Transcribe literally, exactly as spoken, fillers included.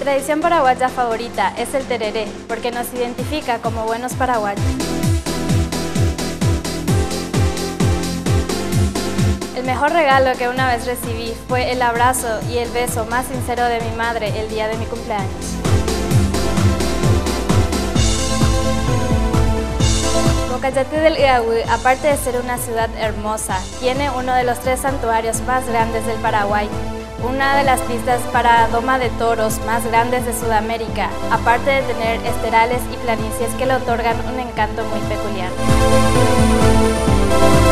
tradición paraguaya favorita es el tereré, porque nos identifica como buenos paraguayos. El mejor regalo que una vez recibí fue el abrazo y el beso más sincero de mi madre el día de mi cumpleaños. Cocayate del Iagüí, aparte de ser una ciudad hermosa, tiene uno de los tres santuarios más grandes del Paraguay, una de las pistas para doma de toros más grandes de Sudamérica, aparte de tener esterales y planicies que le otorgan un encanto muy peculiar.